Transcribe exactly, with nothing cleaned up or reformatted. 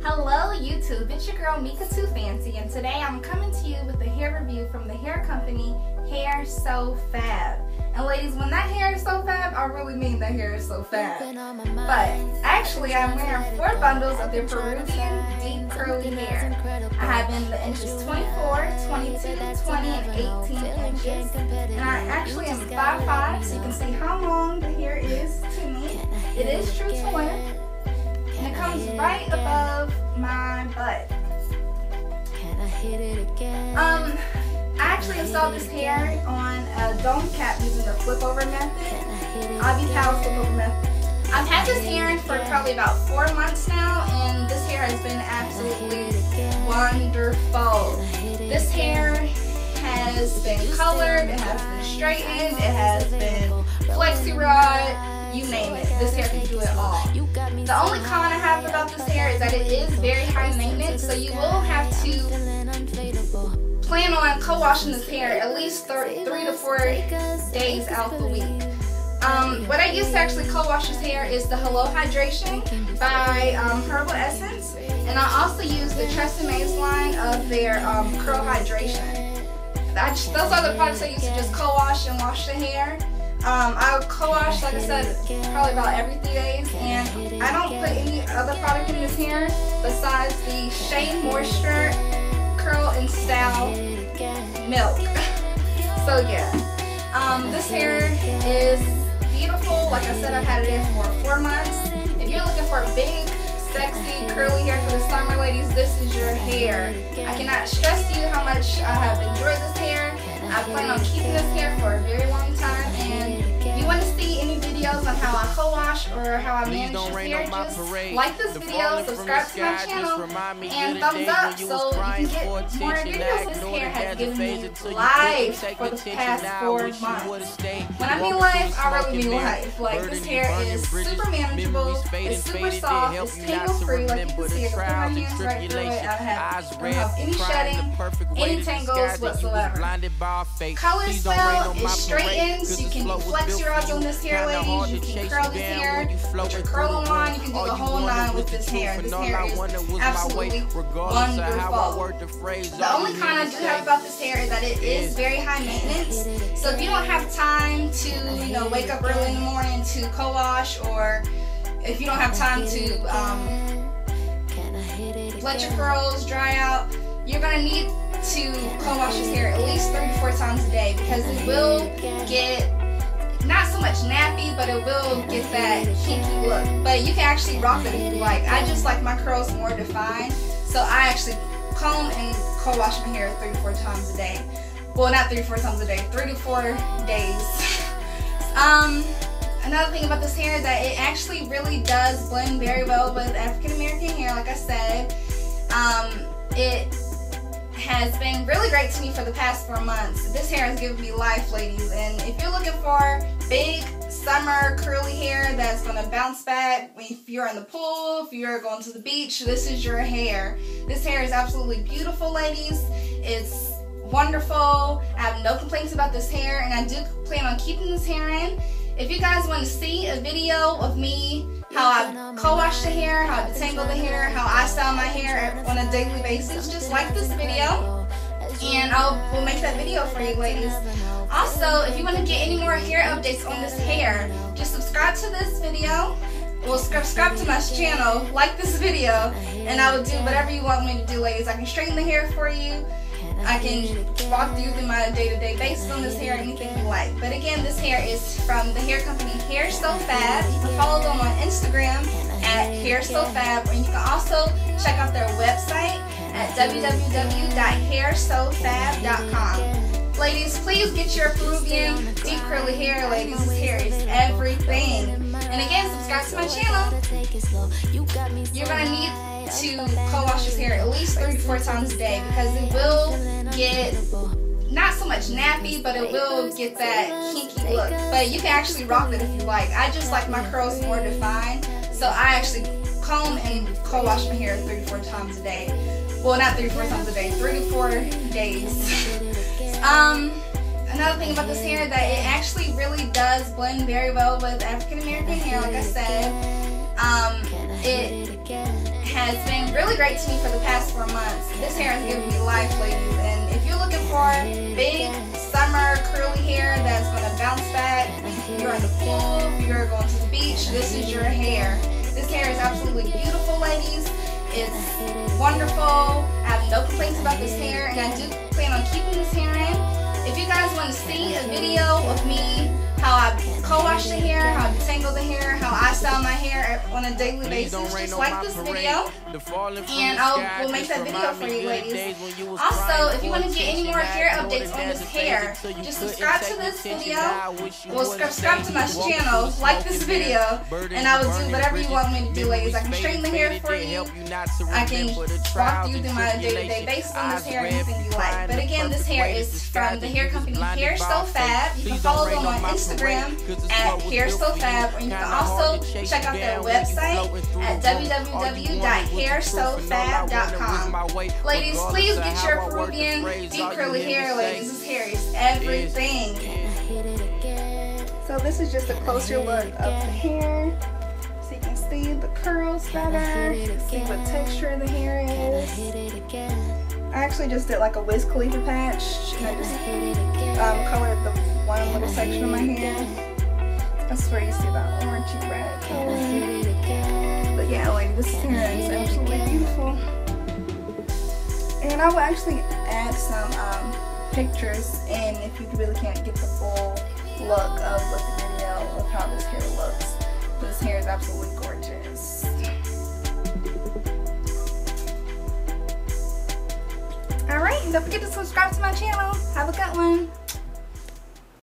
Hello YouTube, it's your girl Mika Too Fancy, and today I'm coming to you with a hair review from the hair company Hair So Fab. And ladies, when that hair is so fab, I really mean that hair is so fab. But actually I'm wearing four bundles of their Peruvian deep curly hair. I have in the inches twenty-four, twenty-two, twenty, and eighteen inches. And I actually am five five, so you can see how long the hair is to me. It is true to length. And it comes right above my butt. Um, I actually installed this hair on a dome cap using the flip over method. Ivy Powell's flip over method. I've had this hair for probably about four months now, and this hair has been absolutely wonderful. This hair has been colored, it has been straightened, it has been flexi rod, you name it. This hair can do it all. The only con I have about this hair is that it is very high maintenance, so you will have to plan on co-washing this hair at least three to four days out the week. Um, what I use to actually co-wash this hair is the Hello Hydration by um, Herbal Essence, and I also use the Tresemme line of their um, Curl Hydration. I just, those are the products I use to just co-wash and wash the hair. Um, I'll co-wash, like I said, probably about every three days, and I don't put any other product in this hair besides the Shea Moisture Curl and Style Milk. So yeah, um, this hair is beautiful. Like I said, I've had it in for four months. If you're looking for a big, sexy, curly hair for the summer, ladies, this is your hair. I cannot stress to you how much I have enjoyed this hair. I plan on keeping this hair for a very long time, and if you want to see any videos on how I co-wash or how I manage this hair, just like this video, subscribe to my channel, and thumbs up so you can get more videos. This hair has given me life for the past four months. When I mean life, I really mean life. Like, this hair is super manageable, it's super soft, it's tangle-free. Like you can see, I can put my hands right through it. I have, I don't have any shedding, any tangles whatsoever. Colors well, it straightens. You can flex your rods on this hair, ladies. You can curl this hair with your curling line. You can do the whole nine with this hair. This hair is absolutely wonderful. The only con I do have about this hair is that it is very high maintenance. So if you don't have time to, you know, wake up early in the morning to co-wash, or if you don't have time to um, let your curls dry out, you're gonna need to co-wash this hair at least three to four times a day, because it will get not so much nappy, but it will get that kinky look. But you can actually rock it if you like. I just like my curls more defined, so I actually comb and co-wash my hair three to four times a day. Well, not three to four times a day, three to four days. um, another thing about this hair is that it actually really does blend very well with African American hair. Like I said, um, it has been really great to me for the past four months. This hair has given me life, ladies, and if you're looking for big summer curly hair that's going to bounce back if you're in the pool, if you're going to the beach, this is your hair. This hair is absolutely beautiful, ladies. It's wonderful. I have no complaints about this hair, and I do plan on keeping this hair in. If you guys want to see a video of me, how I co-wash the hair, how I detangle the hair, how I style my hair on a daily basis, just like this video, and I'll we'll make that video for you, ladies. Also, if you want to get any more hair updates on this hair, just subscribe to this video. Well, subscribe to my channel, like this video, and I will do whatever you want me to do, ladies. I can straighten the hair for you. I can walk through through my day-to-day basis on this hair, anything you like. But again, this hair is from the hair company Hair So Fab. You can follow them on Instagram at Hair So Fab, and you can also check out their website at w w w dot hair so fab dot com. Ladies, please get your Peruvian deep curly hair, ladies. This hair is everything. And again, subscribe to my channel. You're going to need to co-wash this hair at least three to four times a day, because it will get not so much nappy, but it will get that kinky look. But you can actually rock it if you like. I just like my curls more defined, so I actually comb and co-wash my hair three to four times a day. Well, not three to four times a day, three to four days. um, another thing about this hair is that it actually really does blend very well with African American hair. Like I said, um, it has been really great to me for the past four months. This hair has given me life, ladies, and if you're looking for big summer curly hair that's going to bounce back, you're in the pool, you're going to the beach, this is your hair. This hair is absolutely beautiful, ladies. It's wonderful. I have no complaints about this hair, and I do plan on keeping this hair in. If you guys want to see a video of me, how I co-wash the hair, how I detangle the hair, how I style my hair on a daily basis, just like this video, and I will make that video for you, ladies. Also, if you want to get any more hair updates on this hair, just subscribe to this video, well, subscribe to my channel, like this video, and I will do whatever you want me to do, ladies. I can straighten the hair for you, I can walk you through my day-to-day basis on this hair, anything you like. But again, this hair is from the hair company Hair So Fab. You can follow them on Instagram at Hair So Fab, or you can also check out their website at w w w dot hair so fab dot com. Ladies, please get your Peruvian deep curly hair, ladies. This hair is everything. So this is just a closer look of the hair, so you can see the curls better, see what texture of the hair is. I actually just did like a Wiz Khalifa patch, and I just um, colored the one little section of my hair. That's where you see that orangey red color. But yeah, like this hair is absolutely beautiful. And I will actually add some um, pictures in if you really can't get the full look of what the video of how this hair looks. This hair is absolutely gorgeous. Alright, don't forget to subscribe to my channel. Have a good one.